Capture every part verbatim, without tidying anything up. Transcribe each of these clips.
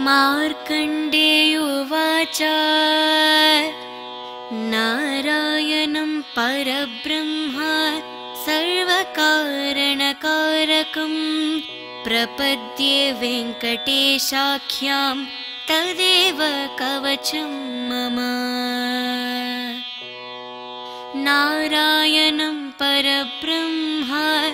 मार्कण्डेयोवाच नारायणं परब्रह्म सर्वकारणकारकं प्रपद्ये वेङ्कटेशाख्यां तदेव कवचं मम। नारायणं परब्रह्म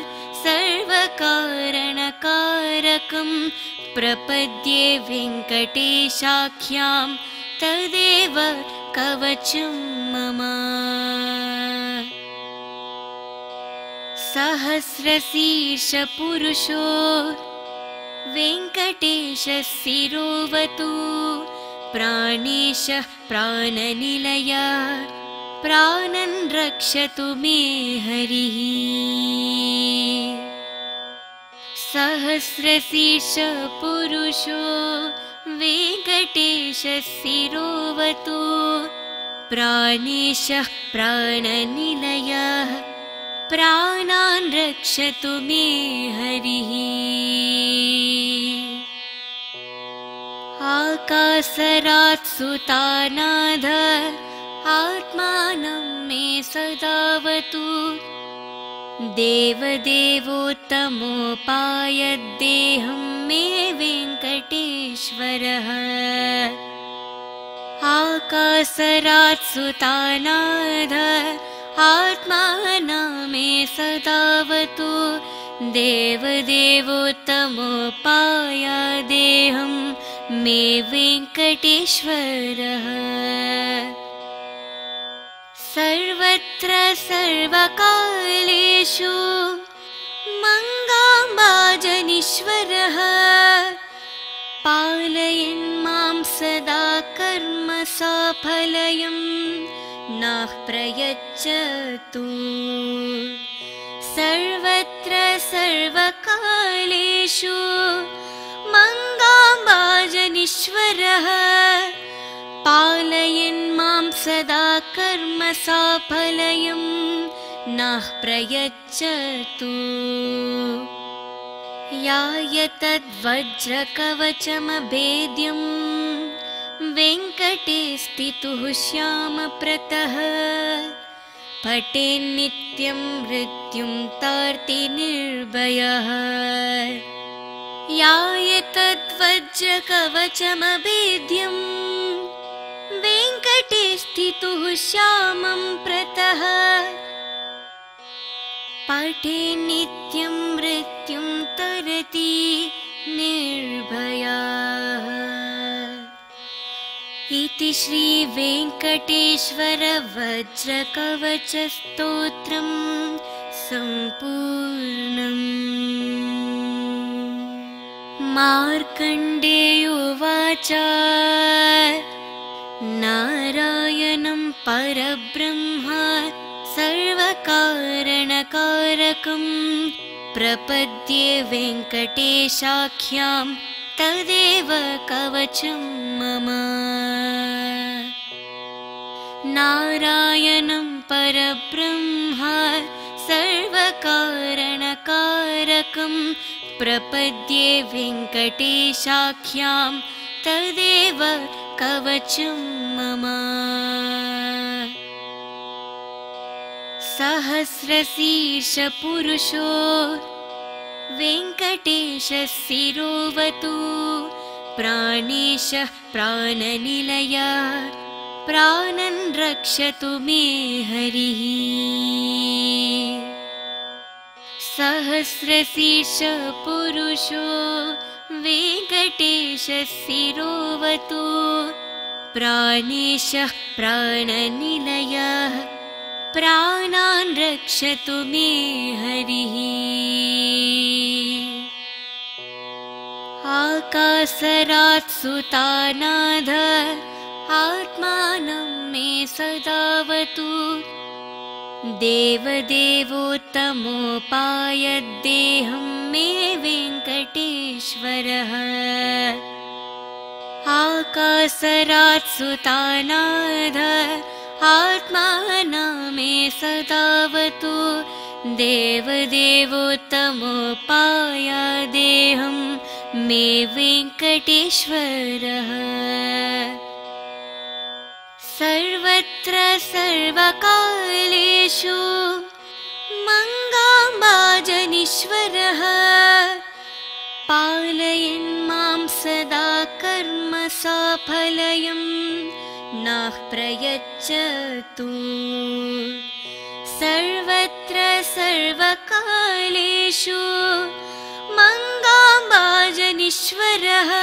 सर्वकारणकारकं प्रपद्ये वेङ्कटेशाख्यां तदेव कवचं मम। सहस्रशीर्षपुरुषो वेङ्कटेशः शिरोवतु प्राणेशः प्राणनिलयः प्राणन् रक्षतु मे हरिः। सहस्रशीर्षपुरुषो वेङ्कटेशः शिरोवतु प्राणेशः प्राणनिलयः प्राणान् रक्षतु मे हरिः। आकाशरात् सुतानाथ आत्मानं मे सदावतु देवदेवोत्तमोपायद्देहं मे वेङ्कटेश्वरः। आकाशरात् सुतानाथ आत्मानं मे सदावतु देवदेवोत्तमोपायद्देहं मे वेङ्कटेश्वरः। सर्वत्र सर्वकालेषु मङ्गाम्बाजनीश्वरः पालयन् मां सदा कर्म साफल्यं नः प्रयच्छतु। सर्वत्र सर्वकालेषु मङ्गाम्बाजनीश्वरः पालयन् मां सदा कर्म साफल्यं नः प्रयच्छतु। याय तद्वज्रकवचमभेद्यं वेङ्कटे स्थितुः श्यामप्रतः पठेन्नित्यं मृत्युं तार्ति निर्भयः। याय तद्वज्रकवचमभेद्यं वेङ्कटे स्थितुः श्यामं प्रतः पठेन्नित्यं मृत्युं तरति निर्भयः। इति श्री वेङ्कटेश्वर वज्रकवचस्तोत्रं सम्पूर्णम्। मार्कण्डेयोवाच नारायणं परब्रह्म सर्वकारणकारकं प्रपद्ये वेङ्कटेशाख्यां तदेव कवचं मम। नारायणं परब्रह्म सर्वकारणकारकं प्रपद्ये वेङ्कटेशाख्यां तदेव कवचं मम। सहस्रशीर्षपुरुषो वेङ्कटेशः शिरोवतु प्राणेशः प्राणनिलयः प्राणन् रक्षतु मे हरिः। सहस्रशीर्षपुरुषो वेङ्कटेशः शिरोवतु प्राणेशः प्राणनिलयः प्राणान् रक्षतु मे हरिः। आकाशरात् सुतानाथ आत्मानं मे सदावतु देवदेवोत्तमोपायद्देहं मे वेङ्कटेश्वरः। आकाशरात् सुतानाथ आत्मानं मे सदावतु देवदेवोत्तमोपायद्देहं मे वेङ्कटेश्वरः। सर्वत्र सर्वकालेषु मङ्गाम्बाजनीश्वरः पालयन् मां सदा कर्म साफल्यं नः प्रयच्छतु। सर्वत्र सर्वकालेषु मङ्गाम्बाजनीश्वरः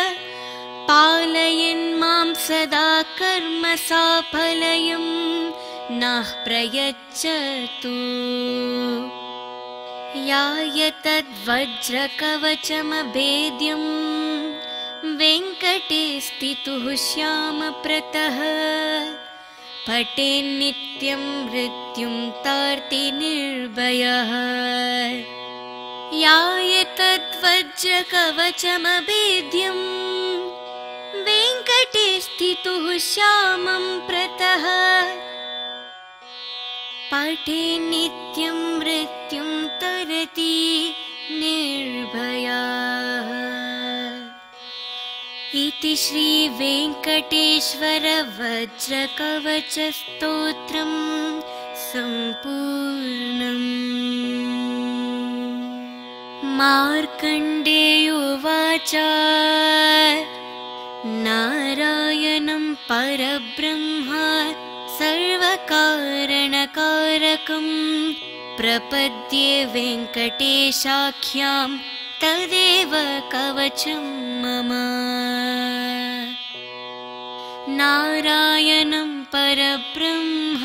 पालयन् मां सदा कर्म साफल्यं नः प्रयच्छतु। याय तद्वज्रकवचमभेद्यं वेङ्कटे स्थितुः श्यामप्रतः पठेन्नित्यं मृत्युं तार्ति निर्भयः। याय तद्वज्रकवचमभेद्यं वेङ्कटे स्थितुः श्यामं प्रतः पठेन्नित्यं मृत्युं तरति निर्भयः। इति श्री वेङ्कटेश्वर वज्रकवचस्तोत्रं सम्पूर्णम्। मार्कण्डेयो उवाच नारायणं परब्रह्म सर्वकारणकारकं प्रपद्ये वेङ्कटेशाख्यां तदेव कवचं मम। नारायणं परब्रह्म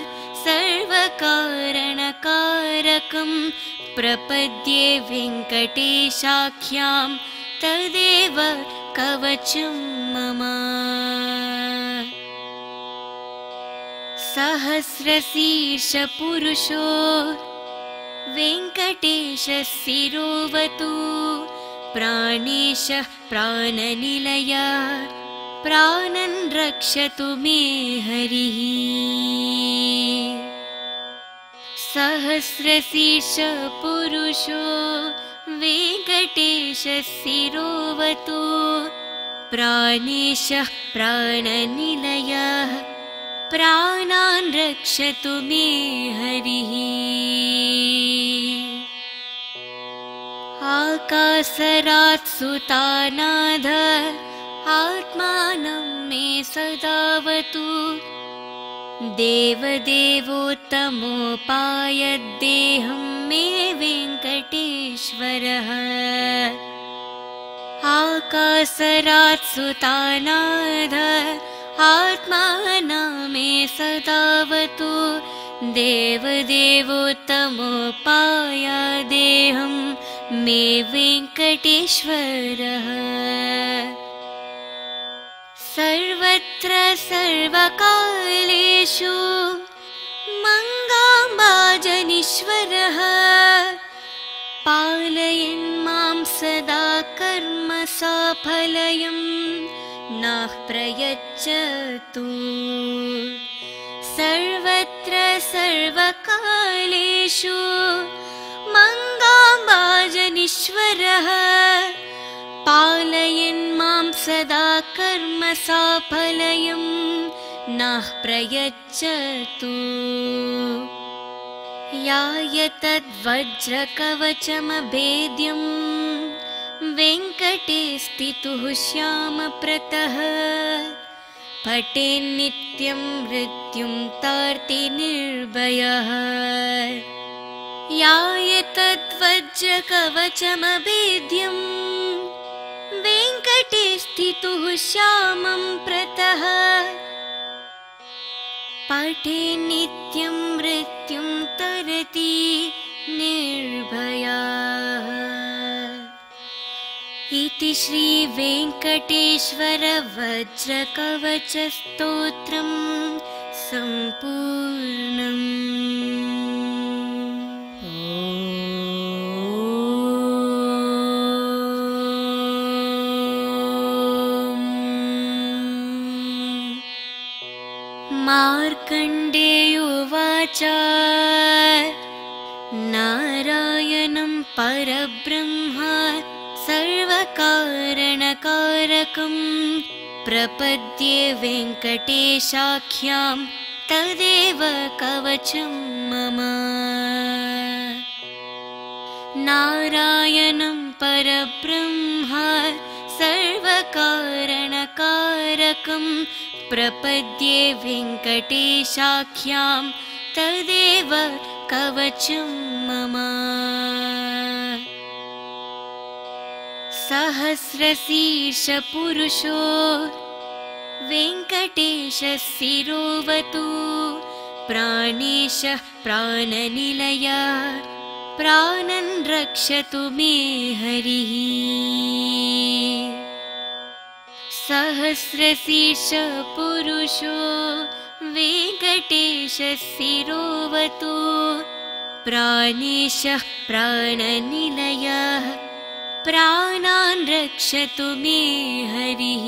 सर्वकारणकारकं प्रपद्ये वेङ्कटेशाख्यां तदेव कवचं मम। सहस्रशीर्षपुरुषो वेङ्कटेशः शिरोवतु प्राणेशः प्राणनिलयः प्राणन् रक्षतु मे हरिः। सहस्रशीर्षपुरुषो वेङ्कटेशः शिरोवतु प्राणेशः प्राणनिलयः प्राणान् रक्षतु मे हरिः। आकाशरात् सुतानाथ आत्मानं मे सदावतु देवदेवोत्तमोपायद्देहं मे वेङ्कटेश्वरः। आकाशरात् सुतानाथ आत्मानं मे सदावतु देवदेवोत्तमोपायद्देहं मे वेङ्कटेश्वरः। सर्वत्र सर्वकालेषु मङ्गाम्बाजनीश्वरः पालयन् मां सदा कर्म साफल्यं नः प्रयच्छतु। सर्वत्र सर्वकालेषु मङ्गाम्बाजनीश्वरः पालयन् मां सदा कर्म साफल्यं नः प्रयच्छतु। याय तद्वज्रकवचमभेद्यं वेङ्कटे स्थितुः श्यामप्रतः पठेन्नित्यं मृत्युं तार्ति निर्भयः। याय तद्वज्रकवचमभेद्यं वेङ्कटे स्थितुः श्यामं प्रतः पठेन्नित्यं मृत्युं तरति निर्भयः। इति श्री वेङ्कटेश्वर वज्रकवचस्तोत्रं सम्पूर्णम्। मार्कण्डेयो उवाच नारायणं परब्रह्म सर्वकारणकारकं प्रपद्ये वेङ्कटेशाख्यां तदेव कवचं मम। नारायणं परब्रह्म सर्वकारणकारकं प्रपद्ये वेङ्कटेशाख्यां तदेव कवचं मम। सहस्रशीर्षपुरुषो वेङ्कटेशः शिरोवतु प्राणेशः प्राणनिलयः प्राणन् रक्षतु मे हरिः। सहस्रशीर्षपुरुषो वेङ्कटेशः शिरोवतु प्राणेशः प्राणनिलयः प्राणान् रक्षतु मे हरिः।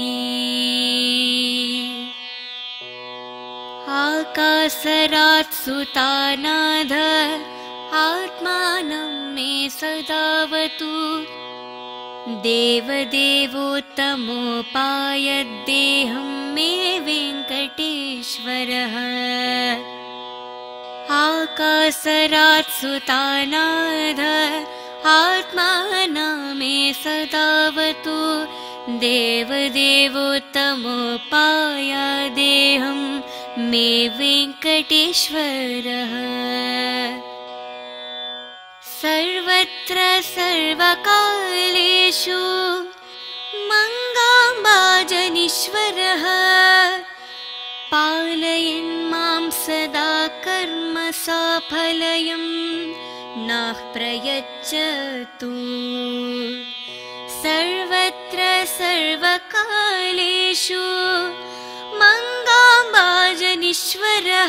आकाशरात् सुतानाथ आत्मानं मे सदावतु देवदेवोत्तमोपायद्देहं मे वेङ्कटेश्वरः। आकाशरात् सुतानाथ आत्मानं मे सदावतु देवदेवोत्तमोपायद्देहं मे वेङ्कटेश्वरः। सर्वत्र सर्वकालेषु मङ्गाम्बाजनीश्वरः पालयन् मां सदा कर्म साफल्यं नः प्रयच्छतु। सर्वत्र सर्वकालेषु मङ्गाम्बाजनीश्वरः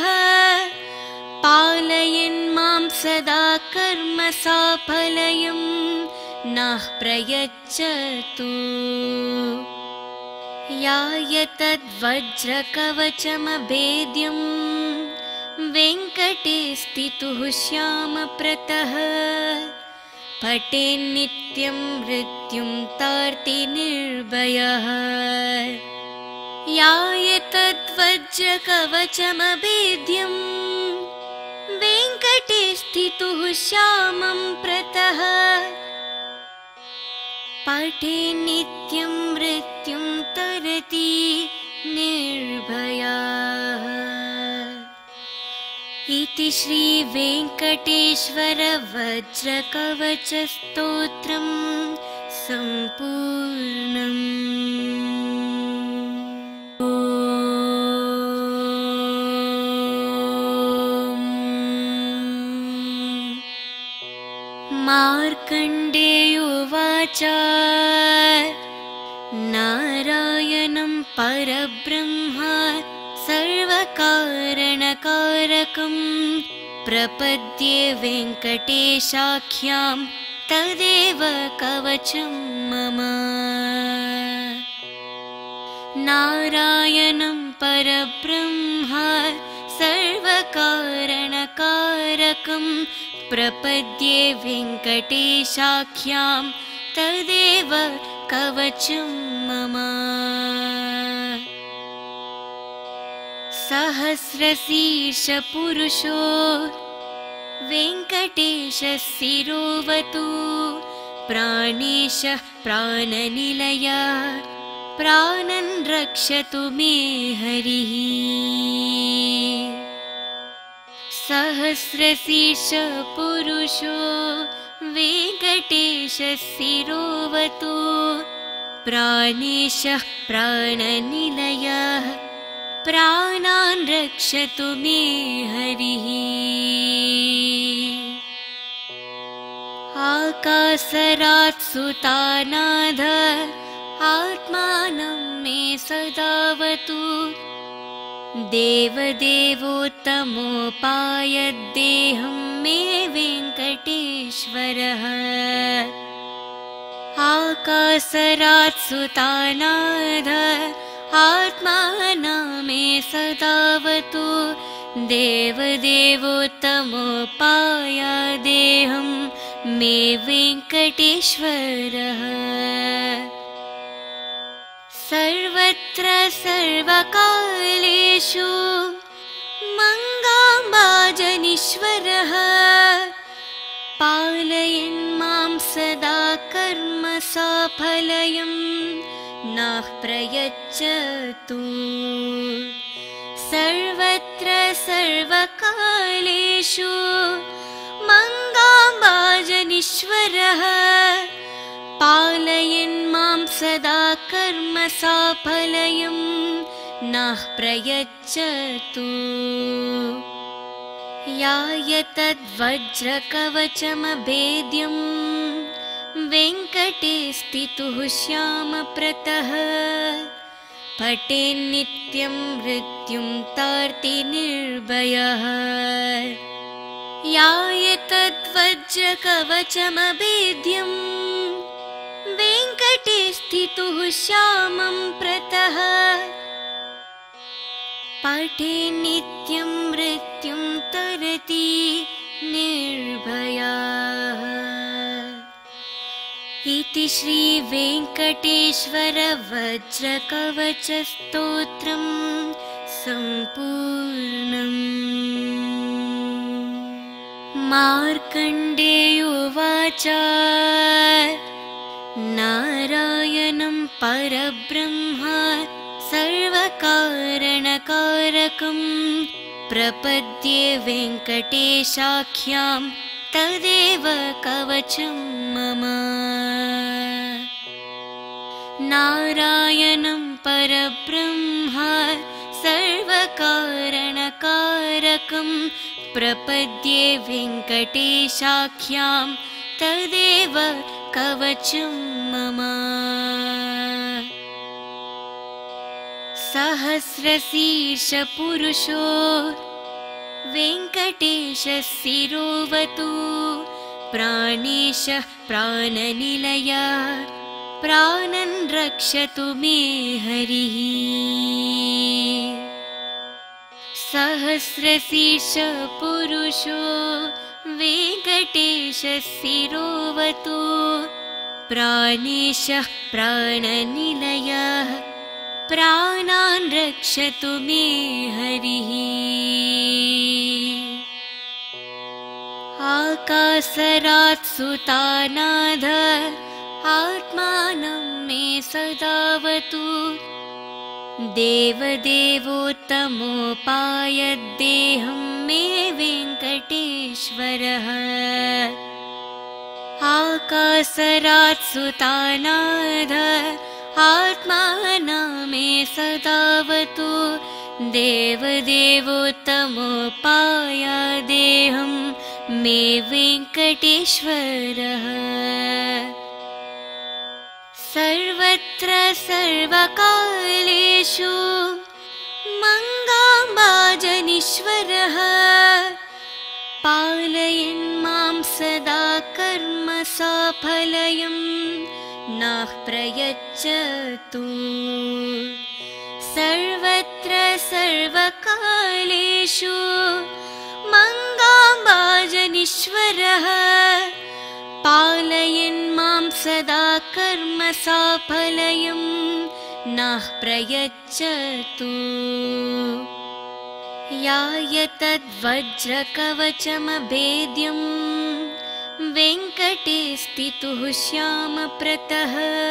पालयन् मां सदा कर्म साफल्यं नः प्रयच्छतु। याय तद्वज्रकवचमभेद्यं वेङ्कटे स्थितुः श्यामप्रतः पठेन्नित्यं मृत्युं तार्ति निर्भयः। याय तद्वज्रकवचमभेद्यं वेङ्कटे स्थितुः श्यामं प्रतः पठेन्नित्यं मृत्युं तरति निर्भयः। इति श्री वेङ्कटेश्वर वज्रकवचस्तोत्रं सम्पूर्णम्। मार्कण्डेय उवाच नारायणं परब्रह्म सर्वकारणकारकं प्रपद्ये वेङ्कटेशाख्यां तदेव कवचं मम। नारायणं परब्रह्म सर्वकारणकारकं प्रपद्ये वेङ्कटेशाख्यां तदेव कवचं मम। सहस्रशीर्षपुरुषो वेङ्कटेशः शिरोवतु प्राणेशः प्राणनिलयः प्राणन् रक्षतु मे हरिः। सहस्रशीर्षपुरुषो वेङ्कटेशः शिरोवतु प्राणेशः प्राणनिलयः प्राणान् रक्षतु मे हरिः। आकाशरात् सुतानाथ आत्मानं मे सदावतु देवदेवोत्तमोपायद्देहं मे वेङ्कटेश्वरः। आकाशरात् सुतानाथ आत्मानं मे सदावतु देवदेवोत्तमोपायद्देहं मे वेङ्कटेश्वरः। सर्वत्र सर्वकालेषु मङ्गाम्बाजनीश्वरः पालयन् मां सदा कर्म साफल्यं नः प्रयच्छतु। सर्वत्र सर्वकालेषु मङ्गाम्बाजनीश्वरः पालयन् मां सदा कर्म साफल्यं नः प्रयच्छतु। याय तद्वज्रकवचमभेद्यं वेङ्कटे स्थितुः श्यामप्रतः पठेन्नित्यं मृत्युं तार्ति निर्भयः। याय तद्वज्रकवचमभेद्यं वेङ्कटे स्थितुः श्यामं प्रतः पठेन्नित्यं मृत्युं तरति निर्भयः। इति श्री वेङ्कटेश्वर वज्रकवचस्तोत्रं सम्पूर्णम्। मार्कण्डेयोवाच नारायणं परब्रह्म सर्वकारणकारकं प्रपद्ये वेङ्कटेशाख्यां तदेव कवचं मम। नारायणं परब्रह्म सर्वकारणकारकं प्रपद्ये वेङ्कटेशाख्यां तदेव कवचं मम। सहस्रशीर्षपुरुषो वेङ्कटेशः शिरोवतु प्राणेशः प्राणनिलयः प्राणन् रक्षतु मे हरिः। सहस्रशीर्षपुरुषो वेङ्कटेशः शिरोवतु प्राणेशः प्राणनिलयः प्राणान् रक्षतु मे हरिः। आकाशरात् सुतानाद आत्मानं मे सदावतु देवदेवोत्तमोपायद्देहं मे वेङ्कटेश्वरः। आकाशरात् सुतानाद आत्मानं मे सदावतु देवदेवोत्तमोपायद्देहं मे वेङ्कटेश्वरः। सर्वत्र सर्वकालेषु मङ्गाम्बाजनीश्वरः पालयन् मां सदा कर्म साफल्यं नः प्रयच्छतु। सर्वत्र सर्वकालेषु मङ्गाम्बाजनीश्वरः पालयन् मां सदा कर्म साफल्यं नः प्रयच्छतु। याय तद्वज्रकवचमभेद्यं वेङ्कटे स्थितुः श्यामप्रतः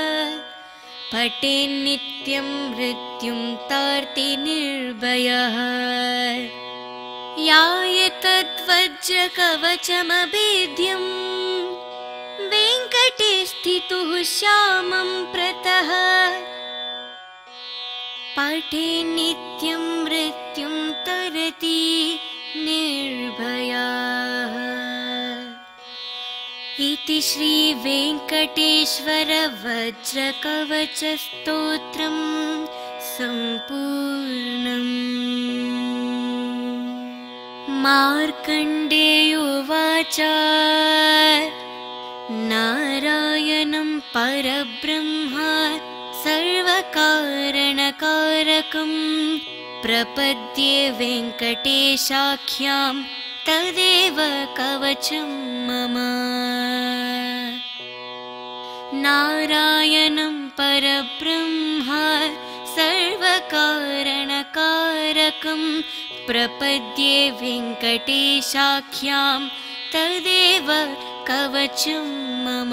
पठेन्नित्यं मृत्युं तार्ति निर्भयः। याय तद्वज्रकवचमभेद्यं वेङ्कटे स्थितुः श्यामं प्रतः पठेन्नित्यं मृत्युं तरति निर्भयः। इति श्री वेङ्कटेश्वर वज्रकवचस्तोत्रं सम्पूर्णम्। मार्कण्डेयोवाच नारायणं परब्रह्म सर्वकारणकारकं प्रपद्ये वेङ्कटेशाख्यां तदेव कवचं मम। नारायणं परब्रह्म सर्वकारणकारकं प्रपद्ये वेङ्कटेशाख्यां तदेव कवचं मम।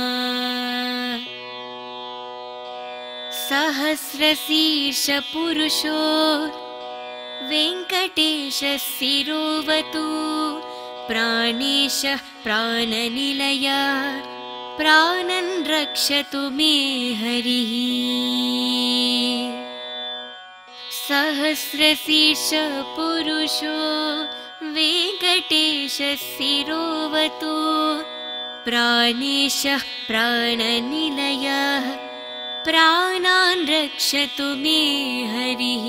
सहस्रशीर्षपुरुषो वेङ्कटेशः शिरोवतु प्राणेशः प्राणनिलयः प्राणन् रक्षतु मे हरिः। सहस्रशीर्षपुरुषो वेङ्कटेशः शिरोवतु प्राणेशः प्राणनिलयः प्राणान् रक्षतु मे हरिः।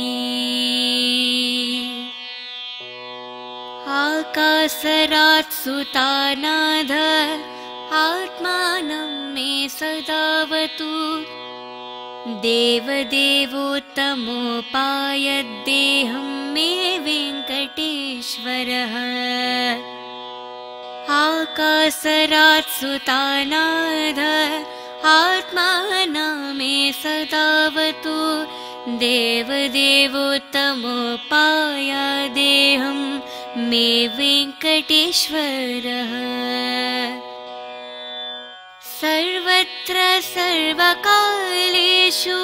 आकाशरात् सुतानाथ आत्मानं मे सदावतु देवदेवोत्तमोपायद्देहं मे वेङ्कटेश्वरः। आकाशरात् सुतानाथ आत्मानं मे सदावतु देवदेवोत्तमोपायदेहं मे वेङ्कटेश्वरः। सर्वत्र सर्वकालेषु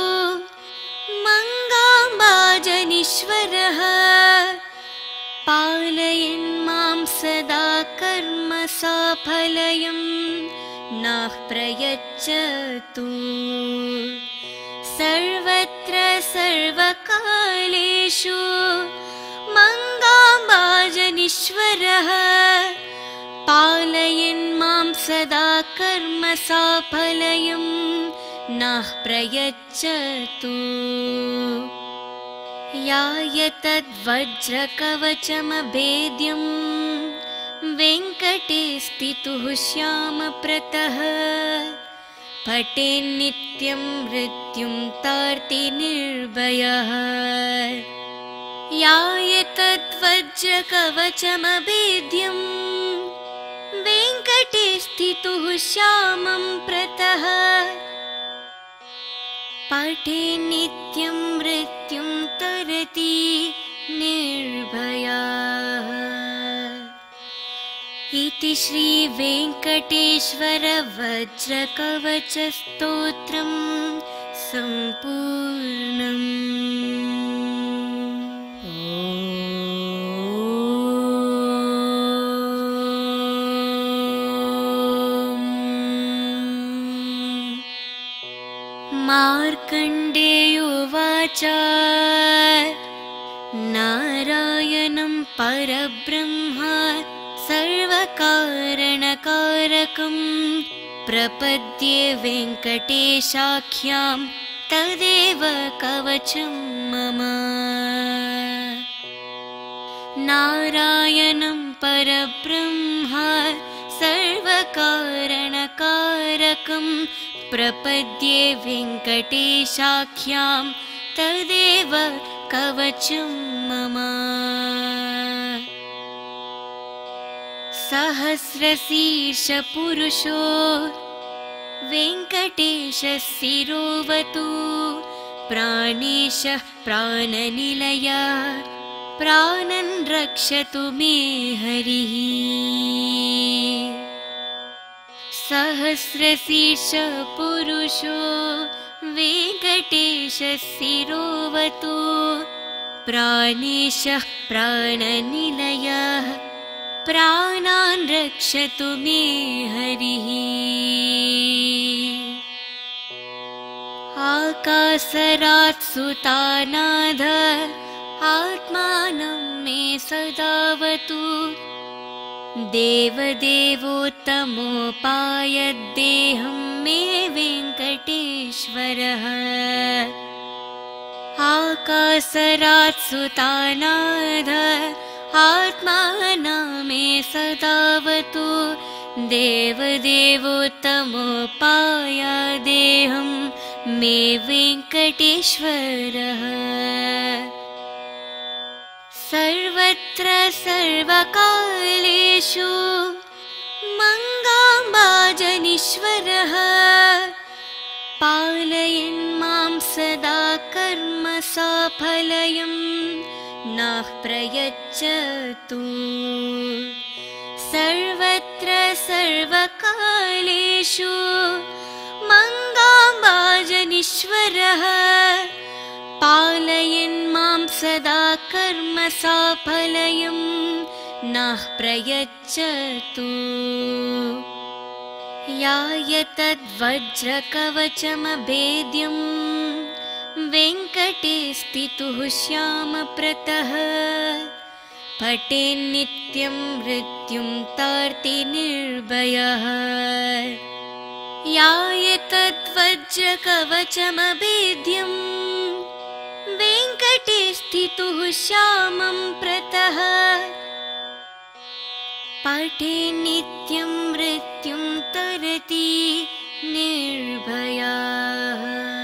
मङ्गाम्बाजनीश्वरः पालयन् मां सदा कर्म साफल्यं नः प्रयच्छतु। सर्वत्र सर्वकालेषु मङ्गाम्बाजनीश्वरः पालयन् मां सदा कर्म साफल्यं नः प्रयच्छतु। याय तद्वज्रकवचमभेद्यं वेङ्कटे स्थितुः श्यामप्रतः पठेन्नित्यं मृत्युं तार्ति निर्भयः। याय तद्वज्रकवचमभेद्यं वेङ्कटे स्थितुः श्यामं प्रतः पठेन्नित्यं मृत्युं तरति निर्भयः। इति श्री वेङ्कटेश्वर वज्रकवचस्तोत्रं सम्पूर्णम्। मार्कण्डेयोवाच नारायणं परब्रह्म सर्वकारणकारकं प्रपद्ये वेङ्कटेशाख्यां तदेव कवचं मम। नारायणं परब्रह्म सर्वकारणकारकं प्रपद्ये वेङ्कटेशाख्यां तदेव कवचं मम। सहस्रशीर्षपुरुषो वेङ्कटेशः शिरोवतु प्राणेशः प्राणनिलयः प्राणन् रक्षतु मे हरिः। सहस्रशीर्षपुरुषो वेङ्कटेशः शिरोवतु प्राणेशः प्राणनिलयः प्राणान् रक्षतु मे हरिः। आकाशरात् सुतानाथ आत्मानं मे सदावतु देवदेवोत्तमोपायद्देहं मे वेङ्कटेश्वरः। आकाशरात् सुतानाथ आत्मानं मे सदावतु देवदेवोत्तमोपायदेहं मे वेङ्कटेश्वरः। सर्वत्र सर्वकालेषु मङ्गाम्बाजनीश्वरः पालयन् मां सदा कर्म साफल्यं नः प्रयच्छतु सर्वत्र सर्वकालेषु मङ्गाम्बाजनीश्वरः पालयन् मां सदा कर्म साफल्यं नः प्रयच्छतु याय तद्वज्रकवचमभेद्यं वेङ्कटे स्थितुः श्यामप्रतः पठेन्नित्यं मृत्युं तार्ति निर्भयः याय तद्वज्रकवचमभेद्यं वेङ्कटे स्थितुः श्यामं प्रतः पठेन्नित्यं मृत्युं तरति निर्भयः।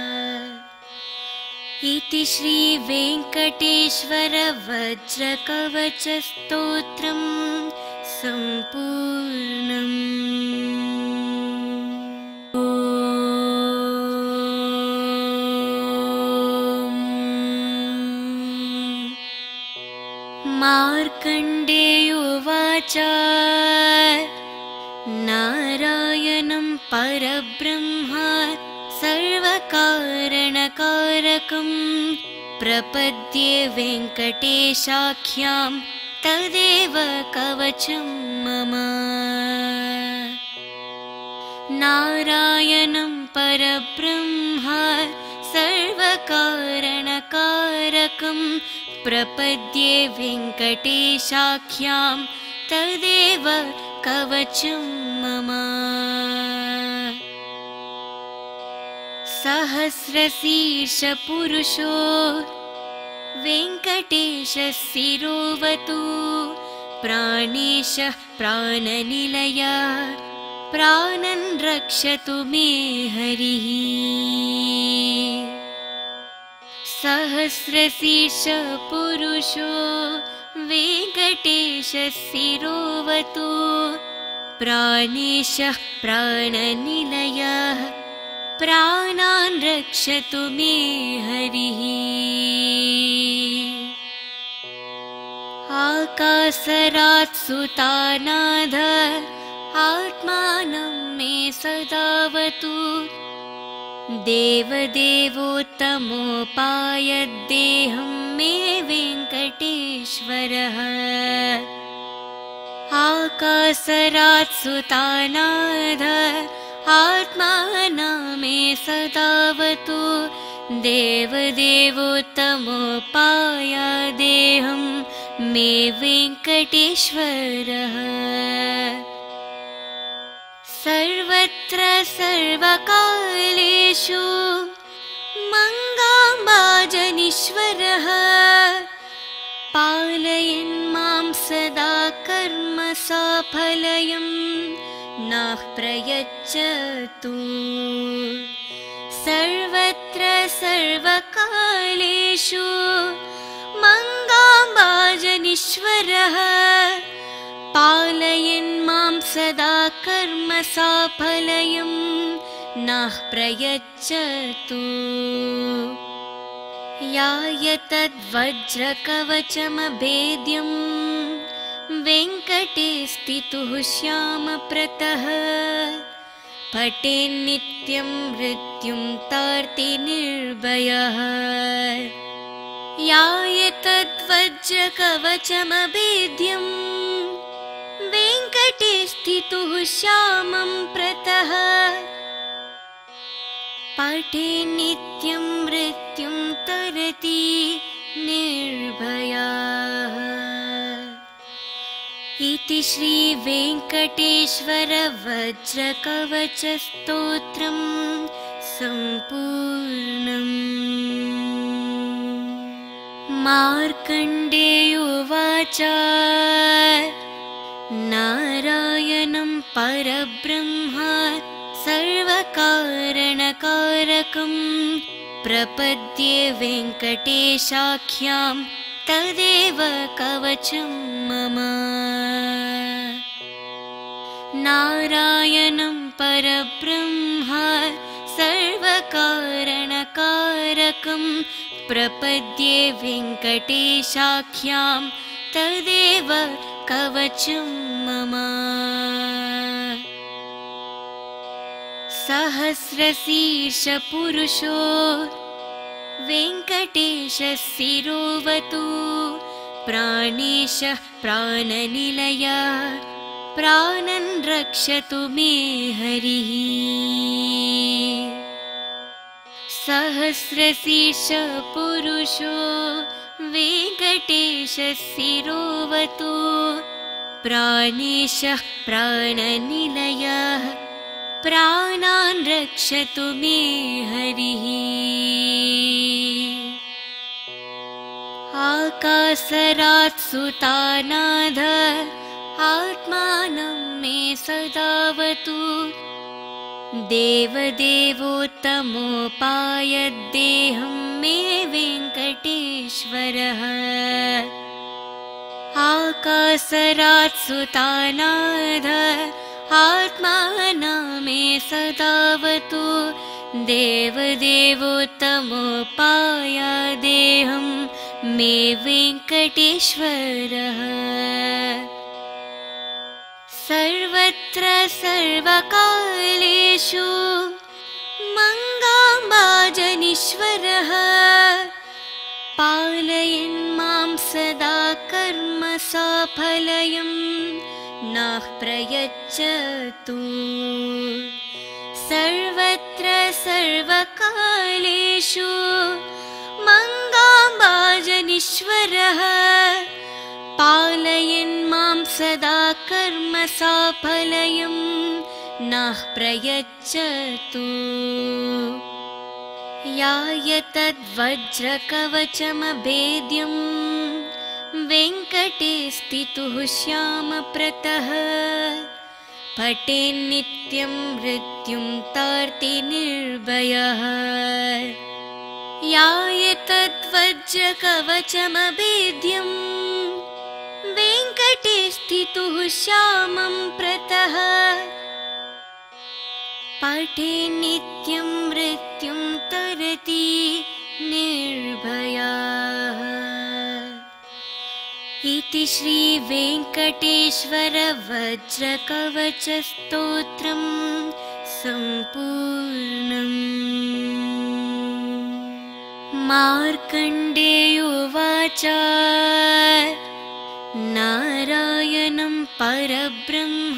इति श्री वेङ्कटेश्वर वज्रकवच स्तोत्रं सम्पूर्णम्। मार्कण्डेय उवाच नारायणं परब्रह्म सर्वकारणकारकं प्रपद्ये वेङ्कटेशाख्यां तदेव कवचं मम। नारायणं परब्रह्म सर्वकारणकारकं प्रपद्ये वेङ्कटेशाख्यां तदेव कवचं मम। सहस्रशीर्षपुरुषो वेङ्कटेशः शिरोवतु प्राणेशः प्राणनिलयः प्राणन् रक्षतु मे हरिः। सहस्रशीर्षपुरुषो वेङ्कटेशः शिरोवतु प्राणेशः प्राणनिलयः प्राणान् रक्षतु मे हरिः। आकाशरात् सुतानाद आत्मानं मे सदावतु देवदेवोत्तमोपायद्देहं मे वेङ्कटेश्वरः। आकाशरात् सुतानाद आत्मानं मे सदावतु देवदेवोत्तमोपायद्देहं मे वेङ्कटेश्वरः। सर्वत्र सर्वकालेषु मङ्गाम्बाजनीश्वरः पालयन् मां सदा कर्म साफल्यं नः प्रयच्छतु सर्वत्र सर्वकालेषु मङ्गाम्बाजनीश्वरः पालयन् मां सदा कर्म साफल्यं नः प्रयच्छतु याय तद्वज्रकवचमभेद्यं वेङ्कटे स्थितुः श्यामप्रतः पठेन्नित्यं मृत्युं तार्ति निर्भयः। याय तद्वज्रकवचमभेद्यं वेङ्कटे स्थितुः श्यामं प्रतः पठेन्नित्यं मृत्युं तरति निर्भयः। इति श्री वेङ्कटेश्वर वज्रकवच स्तोत्रं सम्पूर्णम्। मार्कण्डेय उवाच नारायणं परब्रह्म सर्वकारणकारकं प्रपद्ये वेङ्कटेशाख्यां तदेव कवचं मम। नारायणं परब्रह्म सर्वकारणकारकं सर्वकारणकारकं प्रपद्ये वेङ्कटेशाख्यां तदेव कवचं मम। सहस्रशीर्षपुरुषो वेङ्कटेशः शिरोवतु प्राणेशः प्राणनिलयः प्राणन् रक्षतु मे हरिः। सहस्रशीर्षपुरुषो वेङ्कटेशः शिरोवतु प्राणेशः प्राणनिलयः प्राणान् रक्षतु मे हरिः। आकाशरात् सुतानाथ आत्मानं मे सदावतु देवदेवोत्तमोपायद्देहं मे वेङ्कटेश्वरः। आकाशरात् सुतानाथ आत्मानं मे सदावतु देवदेवोत्तमोपायद्देहं मे वेङ्कटेश्वरः। सर्वत्र सर्वकालेषु मङ्गाम्बाजनीश्वरः पालयन् मां सदा कर्म साफल्यं नः प्रयच्छतु। सर्वत्र सर्वकालेषु मङ्गाम्बाजनीश्वरः पालयन् मां सदा कर्म साफल्यं नः प्रयच्छतु। याय तद्वज्रकवचमभेद्यं वेङ्कटे स्थितुः श्यामप्रतः पठेन्नित्यं मृत्युं तार्ति निर्भयः। याय तद्वज्रकवचमभेद्यं वेङ्कटे स्थितुः श्यामं प्रतः पठेन्नित्यं मृत्युं तरति निर्भयः। इति श्री वेङ्कटेश्वर वज्रकवचस्तोत्रं सम्पूर्णम्। मार्कण्डेयोवाच नारायणं परब्रह्म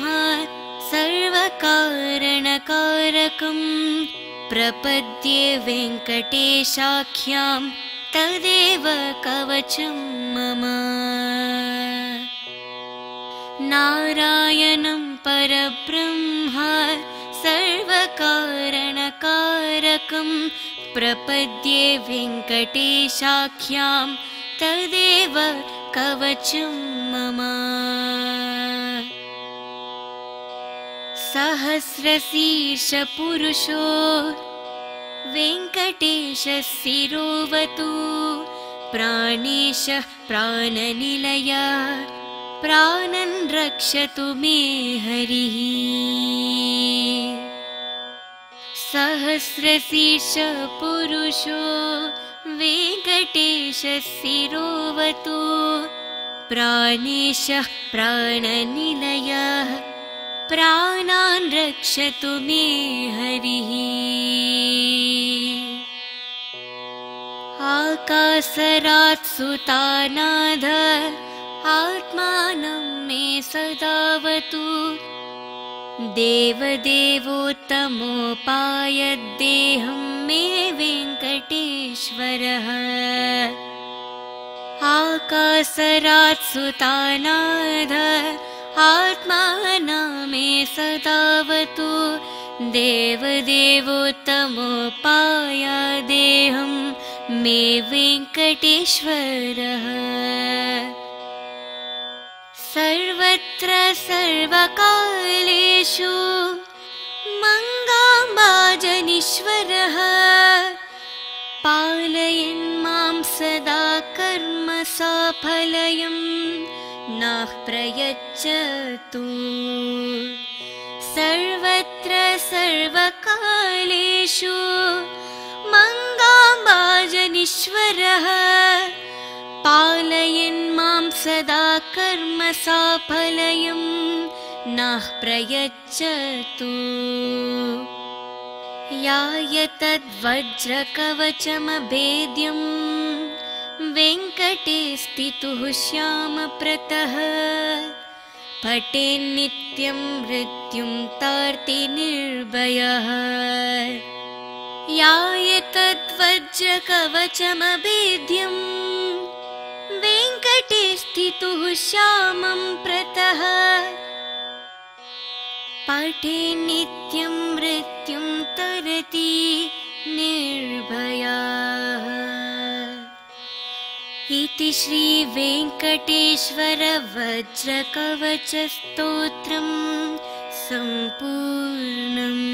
सर्वकारणकारकं प्रपद्ये वेङ्कटेशाख्यां तदेव कवचं मम। नारायणं परब्रह्म सर्वकारणकारकं प्रपद्ये वेङ्कटेशाख्यां तदेव कवचं मम। सहस्रशीर्षपुरुषो वेङ्कटेशः शिरोवतु प्राणेशः प्राणनिलयः प्राणन् रक्षतु मे हरिः। सहस्रशीर्षपुरुषो वेङ्कटेशः शिरोवतु प्राणेशः प्राणनिलयः प्राणान् रक्षतु मे हरिः। आकाशरात् सुतानाथ आत्मानं मे सदावतु देवदेवोत्तमोपायद्देहं मे वेङ्कटेश्वरः। आकाशरात् सुतानाथ आत्मानं मे सदावतु देवदेवोत्तमोपायद्देहं मे वेङ्कटेश्वरः। सर्वत्र सर्वकालेषु मङ्गाम्बाजनीश्वरः पालयन् मां सदा कर्म साफल्यं नः प्रयच्छतु। सर्वत्र सर्वकालेषु मङ्गाम्बाजनीश्वरः पालयन् मां सदा कर्म साफल्यं नः प्रयच्छतु याय तद्वज्रकवचमभेद्यं वेङ्कटे स्थितुः श्यामप्रतः पठेन्नित्यं मृत्युं तार्ति निर्भयः याय तद्वज्रकवचमभेद्यं वेङ्कटे स्थितुः श्यामं प्रतः पठेन्नित्यं मृत्युं तरति निर्भयः। इति श्री वेङ्कटेश्वर वज्रकवचस्तोत्रं सम्पूर्णम्।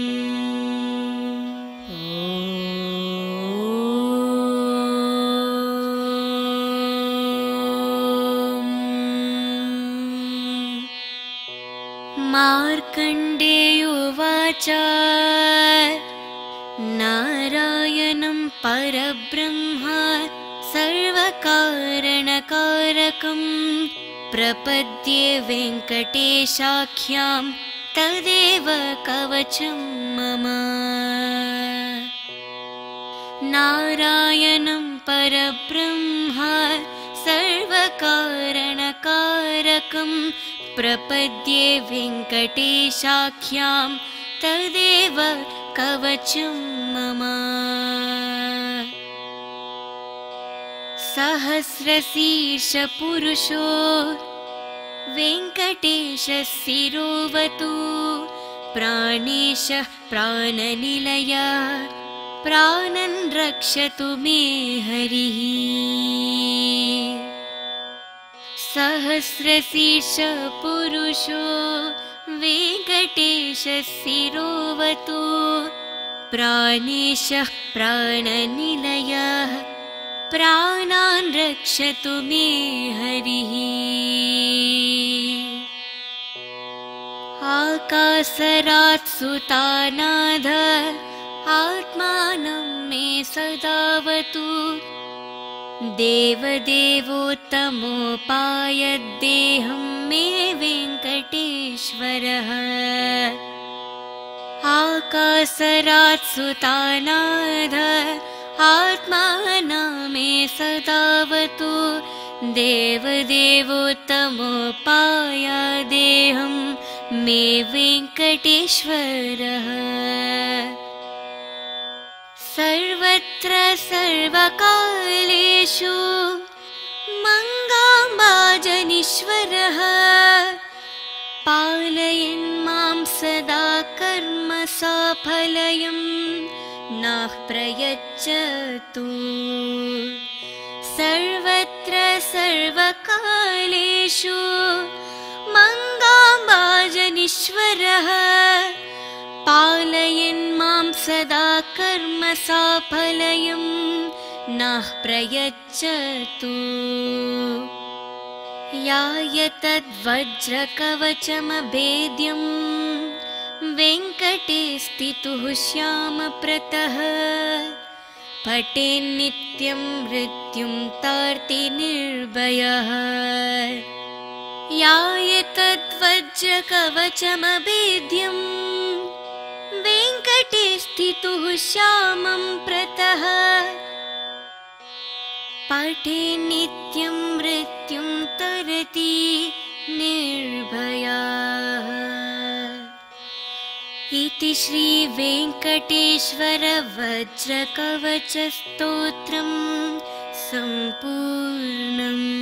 मार्कण्डेयोवाच नारायणं परब्रह्म सर्वकारणकारकं प्रपद्ये वेङ्कटेशाख्यां तदेव कवचं मम। नारायणं परब्रह्म सर्वकारणकारकं प्रपद्ये वेङ्कटेशाख्यां तदेव कवचं मम। सहस्रशीर्षपुरुषो वेङ्कटेशः शिरोवतु प्राणेशः प्राणनिलयः प्राणन् रक्षतु मे हरिः। सहस्रशीर्षपुरुषो वेङ्कटेशः शिरोवतु प्राणेशः प्राणनिलयः प्राणान् रक्षतु मे हरिः। आकाशरात् सुतानाथ आत्मानं मे सदावतु देवदेवोत्तमोपायद्देहं मे वेङ्कटेश्वरः। आकाशरात् सुतानाथ आत्मानं मे सदावतु देवदेवोत्तमोपायद्देहं मे वेङ्कटेश्वरः। सर्वत्र सर्वकालेषु मङ्गाम्बाजनीश्वरः पालयन् मां सदा कर्म साफल्यं नः प्रयच्छतु। सर्वत्र सर्वकालेषु मङ्गाम्बाजनीश्वरः पालयन् मां सदा कर्म साफल्यं नः प्रयच्छतु। याय तद्वज्रकवचमभेद्यं वेङ्कटे स्थितुः श्यामप्रतः पठेन्नित्यं मृत्युं तार्ति निर्भयः। याय तद्वज्रकवचमभेद्यं वेङ्कटे स्थितुः श्यामं प्रतः पठेन्नित्यं मृत्युं तरति निर्भयः। इति श्री वेङ्कटेश्वर वज्रकवचस्तोत्रं सम्पूर्णम्।